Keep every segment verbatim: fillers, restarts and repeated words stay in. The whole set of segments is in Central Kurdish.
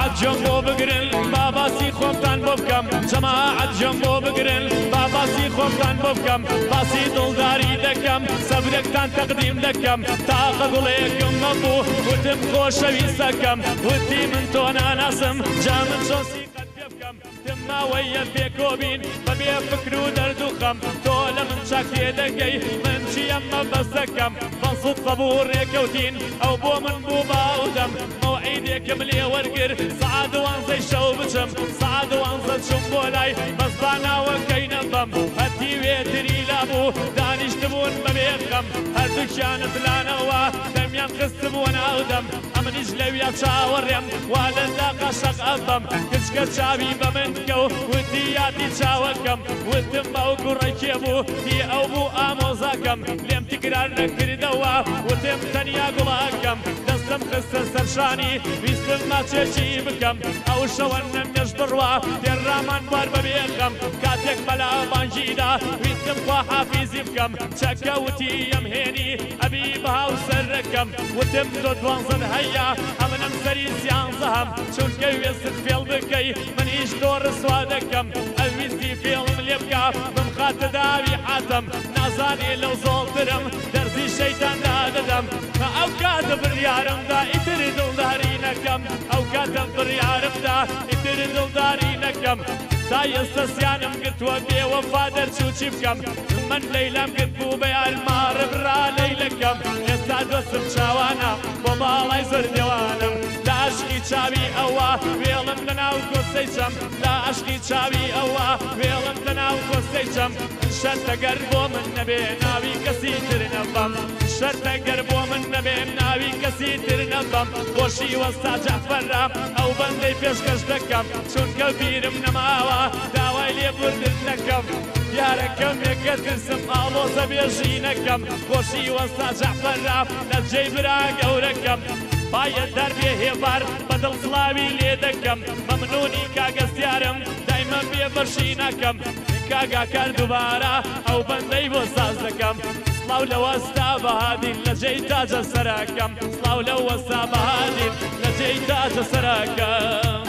جنبو بگرن باباسی خوبتان بکم جماعت جنبو بگرن باباسی خوبتان بکم باسی دلداری دکم صبرکتان تقدیم دکم تا قبولکم مبو وتم خوشویستکم وتی من تو ناناسم جامن شوسی تما ويا بيكوبين ببي فكرو دردوخم طول من شاكتي دقي من شي يما بسكم بنصد صبور يكوتين او بو من بوبا ودم موعيدك ملي ورقر صعد وانزي شو بشم صعد وانزل شمبولاي بس بانا وكين الضم هتي ويتري لابو دانش تبون ببيخم هردوك شانت لانوا دم ينقسم وانا ودم امنيش لو يتشاوريم ولا لاقا شق الضم كشكت شابي بمنكو ودي ياتي تشاوكم ودم او قريكيبو دي او بو اموزاكم لم تكرار نكر دوا ودم تنيا قلاكم دستم خسر سرشاني ويستم ما تشي بكم او شوانم يجبروا دير رامان بار ببيخم كاتك بلا بانجيدا ويستم خوا حافيزي بكم شكاوتي يمهيني ابي بها وسركم ودم دو دوانزن هيا امنم سري سيان زهم شون كي ويست فيل بكي منيش دور سوادكم اويستي فيلم ليبكا بمخات داوي حاتم نازاني لو زولترم درزي شيطان دادم او كاتب اليارم دا اتردل دارينكم او كاتب اليارم دا اتردل دارينكم تا يستسيانم قلت وبي وفادر شوشي بكم من ليلم قلت بو بيال مار برا ليلكم يستاد وسم شاوانا بابا يزر ديوانم لا اشكي شابي اوا ويلم لنا وكوسيشم لا اشكي شابي اوا ويلم لنا وكوسيشم شرط قربو من نبي ناوي كسيتر نبم شرط قربو من نبي ناوي كسيتر نبم بوشي وستا جعفر او بندي بيشكش دكم شون كبير من ماوا داوي لي بردن نكم ياركم يكد قسم آلوزة بيجينكم بوشي وستا جعفر نجي براق اوركم باید دربی هیبار بدل سلاوی لیدکم ممنونی کاغذ یارم دایما بیبرشینکم کاغا کار دوباره او بندی بو ساز دکم سلاو لوستا بهادین لجی تاج سراکم سلاو لوستا بهادین لجی تاج سراکم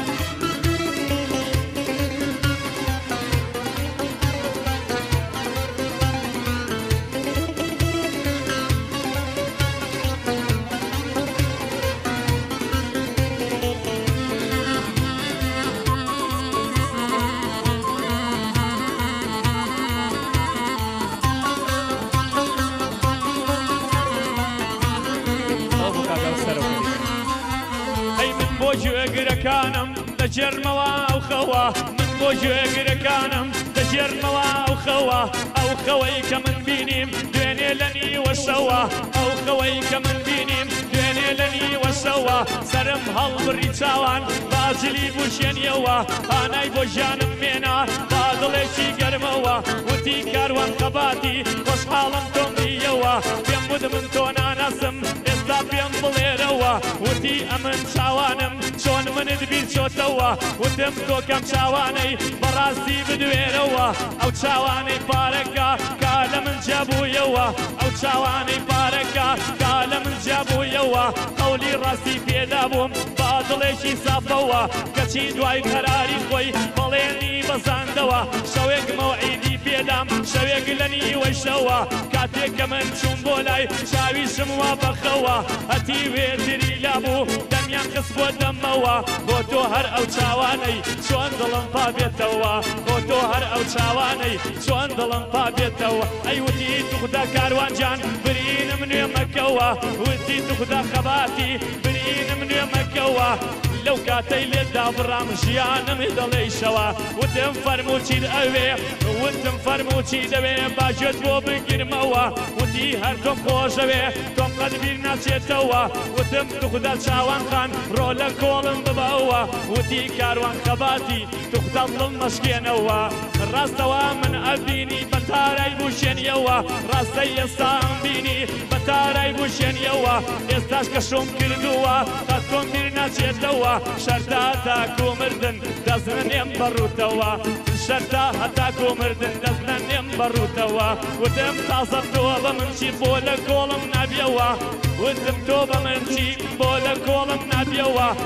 كانم دجرموا وخوا من بوجه كانم دجرموا وخوا او خويك من بينيم ديني لني وسوا او خويك من بينيم ديني لني وسوا سرم هالبري تاوان باجلي بوشين يوا انا بوجانم مينا بادلشي قرموا وتي كاروان قباتي خوش حالم تومي يوا بيم بود من تونا نسم استا بيم بليروا وتي امن شاوانم شون من دبير شوتوا ودم تو كم شاواني براسي بدويروا او شاواني باركا قال من جابو يوا او شاواني باركا قال من جابو يوا قولي راسي في دابوم بادلشي صافوا كشي دواي قراري خوي بليني بزاندوا شويك موعدي في دام شويك لني وشوا كاتيك من شمبولاي شاوي شموا بخوا هتي ويتري لابو دم ينقص ودموا بوتو هر او چاواني شون دلم پابيتوا بوتو هر او چاواني شون دلم پابيتوا اي ودي تخدا كاروان جان برين من مكوا ودي تخدا خباتي برين من مكوا لو كاتي للدابرا مشيانا مدلي شوا ودم فرموشي الأوي ودم فرموشي دوي باجت بو بقر موا ودي هر كم خوشوي كم قد بيرنا تشيتوا ودم تخدا شاوان خان رولا كولم بباوا ودي كاروان خباتي تخدا ظلم مشكينوا راستوا من أبيني بتاري بوشين يوا راستي يستان بيني بتاري بوشين يوا يستاش كشوم كردوا قد كم بيرنا تشيتوا شرطا تاكو مردن دزنا نمبرو توا شرطا هتاكو مردن دزنا نمبرو توا ودم تعصب توبا منشي بولا كولم نبيوا ودم توبا منشي بولا كولم نبيوا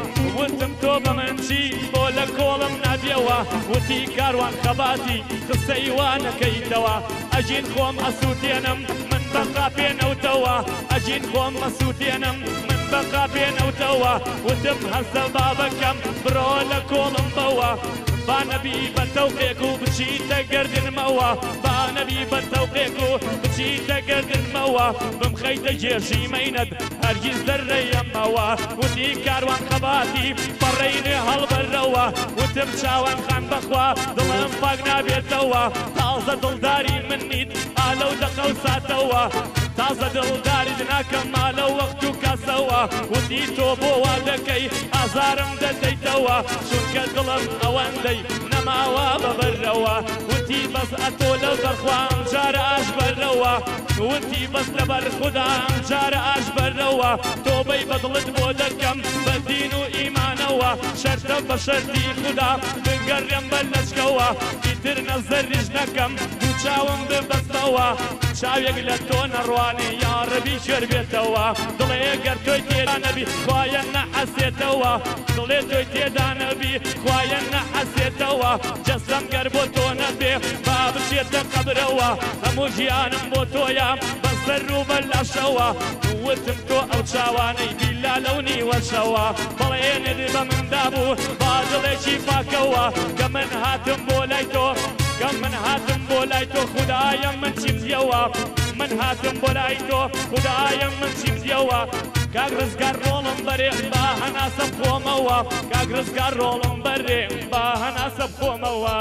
وتم تۆ بە منچی بۆ لە کۆڵم نابێەوە وتی کاروان خەباتی قسەیوانەکەیتەوە ئەژین خۆم ئەسووتێنم من بەقا پێنەوتەوە ئەژین خۆم ئەسووتێنم من بەقا پێنەوتەوە وتم هەستە بابەکەم بڕۆ لە کۆڵم بەوە با نەبی بە تەوقێک و بچیتە گردنمەوە با نەبی بە تەوقێک و بچیتە گردنمەوە بمخەیتە جێژی مەینەت هەرگیز دەرڕێیەمەوە وتی کاروان خەباتی بەڕێینێ هەڵبەرەوە وتم چاوان خان بەخوا دڵم پاک نابێتەوە تازە دڵداری من نیت ئالەو دەقەوساتەوە تازە دڵداریت ناکەم مالە وەخت و کاسەوە وتی تۆ بۆ وا دەکەی ئازارم دەدەیتەوە چونکە دڵم ئەوەندەی نەماوە بەبەرەوە وتی بەس ئەتۆ لەو دەرخوا ئەم جارە ئاش بەرەوە وتی بەس لەبەر خودا ئەم جارە ئاش بەرەوە تۆبەی بەدڵت بۆ دەکەم بە دین و ئیمانەوە شەرتە بە شەرتی خودا بگەڕێم بە لەشکەوە ئیتر نەزەریش نەکەم دوو چاوم ببەستەوە چاوێک لە تۆ نەڕوانێ یاڕەبی شێر بێتەوە دڵێ گەر تۆی تێدا نەبی خوایە نەحەسێتەوە دڵێ تۆی تێدا نەبی خوایە نەحەسێتەوە جەستەم گەر بۆ تۆ نەبێ با بچێتە قەبرەوە هەموو ژیانم بۆ تۆیە بەسەر و بەلاشەوە وتم تۆ ئەو چاوانەی بیلا لەو نیوەشەوە بەڵێنت بە مندا بوو با دڵێکی پاکەوە کە من هاتم بۆ لای تۆ کە من هاتم بۆ لای تۆ خودایە من چیم دیەوە من هاتم بۆ لای تۆ خودایە من چیم دیەوە کاک ڕزگار ڕۆڵم بەرێ با هەناسە بخۆمەوە کاک ڕزگار ڕۆڵم بەرێ با هەناسە بخۆمەوە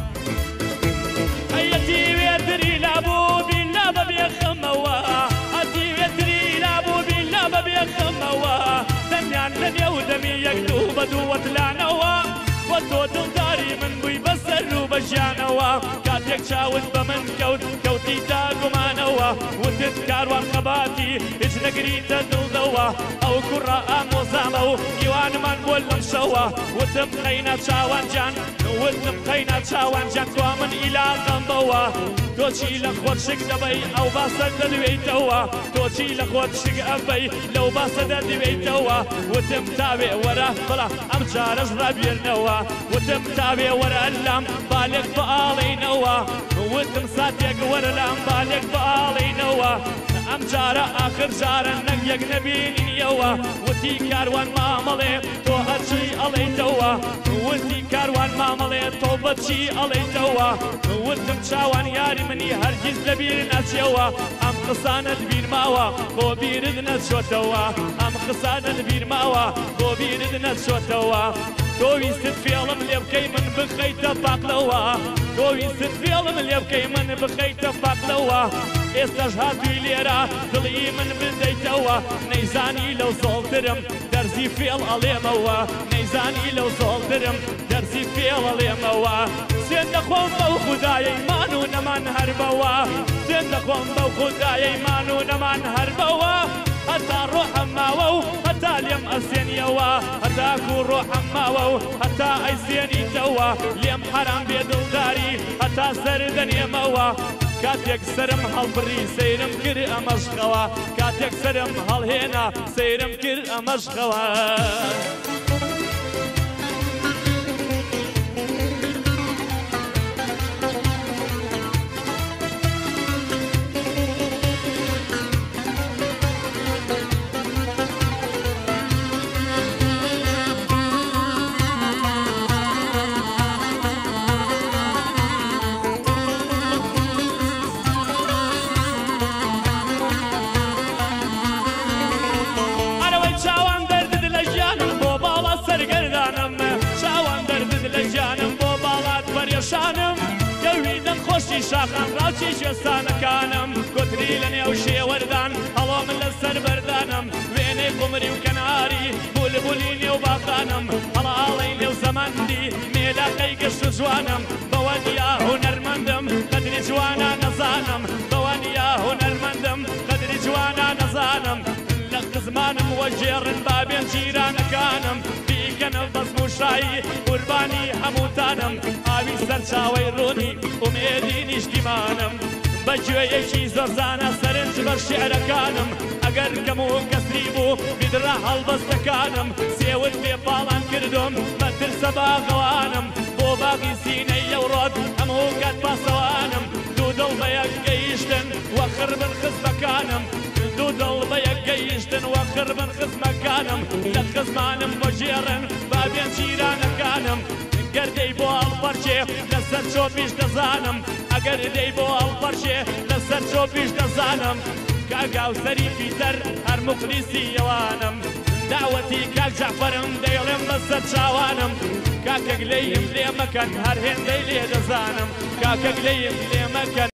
ئەیەتی وێتری لابوو بیلا بەبێ خەمەوە ئەتی وێتری لابوو بیلا بەبێ خەمەوە دەمیان لە نێو دەمی یەک دوو بە دوو وەتلانەوە وە تۆ دڵداری من بووی بەسەر و بە ژیانەوە کاتێک چاوت بە من کەوت کەوتی تا گومانەوە وتت کاروان خەباتی هیچ نەگریتە دڵدەوە ئەو کوڕە ئامۆزامە و گیوانمان بۆ لەم شەوە وتم قەینە چاوانجان وتم قەینە چاوانجان توا من ئیلاقەم بەوە تۆچی لە خۆت شک دەبەی ئەو باسە دەدوێیتەوە تۆچی لە خۆت شک ئەبەی لەو باسە دەدوێیتەوە وتم تاوێ وەرە بڵە ئەم جارەش ڕابێرنەوە وتم تاوێ وەرە لام بالێک بەئاڵینەوە وتم ساتێک وەرە لام بالێک بەئاڵینەوە ئەم جارە ئاخر جارە نەک یەک نەبینینیەوە وتی کاروان مامەڵێ تۆ هەرچی ئەڵێیتەوە وتی کاروان مامەڵێ تۆ بەچی ئەڵێیتەوە وتم چاوان یاری منی هەرگیز لەبیر ناچێەوە ئەم قسانت بیرماوە بۆ بیرت نەچۆتەوە ئەم قسانت بیرماوە بۆ بیرت نەچۆتەوە تۆ ویستت فێڵم لێ بکەی من بخەیتە پاقلەوە تۆ ویستت فێڵم لێ بکەی من بخەیتە پاقلەوە ئێستاش هاتووی لێرە دڵی من بدەیتەوە نەیزانی لەو زۆڵترم دەرزی فێڵ ئەڵێمەوە نەیزانی لەو زۆڵترم دەرزی فێڵ ئەڵێمەوە سێن دەخۆم بەو خودایەی مان و نەمان هەربەوە سێن دەخۆم بەو خودایەی مان و نەمان هەربەوە هەتا ڕۆحەم ماوە و هەتا لێم ئەسێنیەوە هەتاکو ڕۆحەم ماوە و هەتا ئەیسێنیتەوە لێم حەرام بێ دڵداری هەتا سەر دەنێمەوە کاتێک سرم هەڵبڕی سەیرم کرد ئەمەشقەوە کاتێک سرم هەڵهێنا سەیرم کرد ئەمەشقەوە خۆشی شاخان ڕاوچی شێستانەکانم کۆتری لە نێو شێوەردان هەڵۆ من لەسەر بەردانم وێنەی قومری و کەناری بولبولی نێو باخانم هەڵاڵەی نێو زەماندی مێلاقەی گەشت و جوانم بەوانیا هونەرمەندم قەدری جوانە نەزانم بەوانیا هونەرمەندم قەدری جوانە نەزانم لە قزمانم وەجێڕن بابێن جیرانەکانم بیکەنە بەزم و شایی قوربانی هەمووتانم ئاوی سەرچاوەی ڕوونی ئومێدی نیشتیمانم بەگوێیەکی زۆرزانە سەرنج بەر شێعرەکانم ئەگەر کەم و کەسری بوو بیدرا هەڵبەستەکانم سێوت پێ پاڵان کردم مەترسە باغەوانم بۆ باغی سینەی ئەوڕۆت هەموو کات پاسەوانم دوو دڵ بە یەک گەیشتن وە خربن خزمەکانم دوو دڵ بە یەک گەیشتن وە خربن خزمەکانم لە خزمانم بۆ ژێڕن بابێن جیرانەکانم گەردەی بۆ هەڵپەرچێ لەسەر چۆپیش دەزانم ئەگەر دەی بۆ هەڵپەرچێ لەسەر چۆپیش دەزانم کاگاو سەری پیتەر هەر موخلیسی ئەوانم داوەتی کاک جەعفەرم دەیڵێم بەسەر چاوانم کاکە گلەیم لێ مەکەن هەر هێندەی لێ دەزانم کاکە گلەیم لێ مەکەن